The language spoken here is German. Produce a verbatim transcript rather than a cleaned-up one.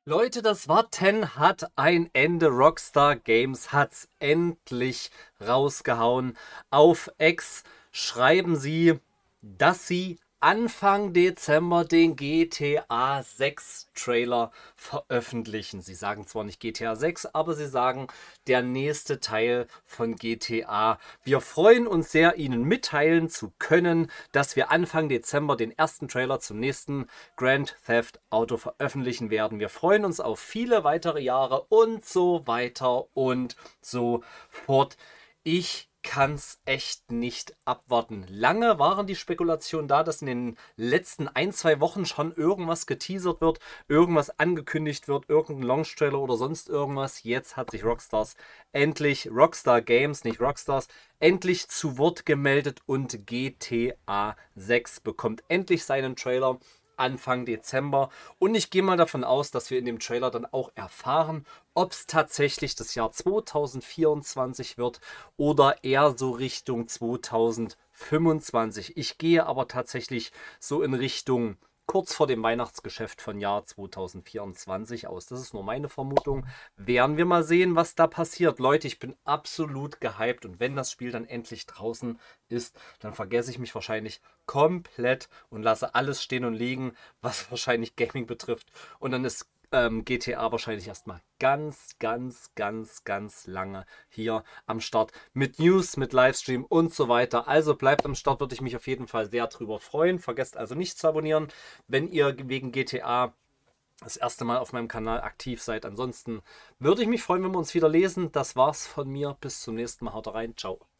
Leute, das Warten hat ein Ende. Rockstar Games hat's endlich rausgehauen. Auf X schreiben sie, dass sie Anfang Dezember den G T A sechs Trailer veröffentlichen. Sie sagen zwar nicht G T A sechs, aber sie sagen der nächste Teil von G T A. Wir freuen uns sehr, Ihnen mitteilen zu können, dass wir Anfang Dezember den ersten Trailer zum nächsten Grand Theft Auto veröffentlichen werden. Wir freuen uns auf viele weitere Jahre und so weiter und so fort. Ich kann es echt nicht abwarten. Lange waren die Spekulationen da, dass in den letzten ein, zwei Wochen schon irgendwas geteasert wird, irgendwas angekündigt wird, irgendein Launch-Trailer oder sonst irgendwas. Jetzt hat sich Rockstars endlich, Rockstar Games, nicht Rockstars, endlich zu Wort gemeldet und G T A sechs bekommt endlich seinen Trailer Anfang Dezember. Und ich gehe mal davon aus, dass wir in dem Trailer dann auch erfahren, ob es tatsächlich das Jahr zweitausendvierundzwanzig wird oder eher so Richtung zweitausendfünfundzwanzig. Ich gehe aber tatsächlich so in Richtung kurz vor dem Weihnachtsgeschäft von Jahr zweitausendvierundzwanzig aus. Das ist nur meine Vermutung. Werden wir mal sehen, was da passiert. Leute, ich bin absolut gehypt und wenn das Spiel dann endlich draußen ist, dann vergesse ich mich wahrscheinlich komplett und lasse alles stehen und liegen, was wahrscheinlich Gaming betrifft. Und dann ist ähm, G T A wahrscheinlich erstmal ganz, ganz, ganz, ganz lange hier am Start mit News, mit Livestream und so weiter. Also bleibt am Start, würde ich mich auf jeden Fall sehr drüber freuen. Vergesst also nicht zu abonnieren, wenn ihr wegen G T A das erste Mal auf meinem Kanal aktiv seid. Ansonsten würde ich mich freuen, wenn wir uns wieder lesen. Das war's von mir. Bis zum nächsten Mal. Haut rein. Ciao.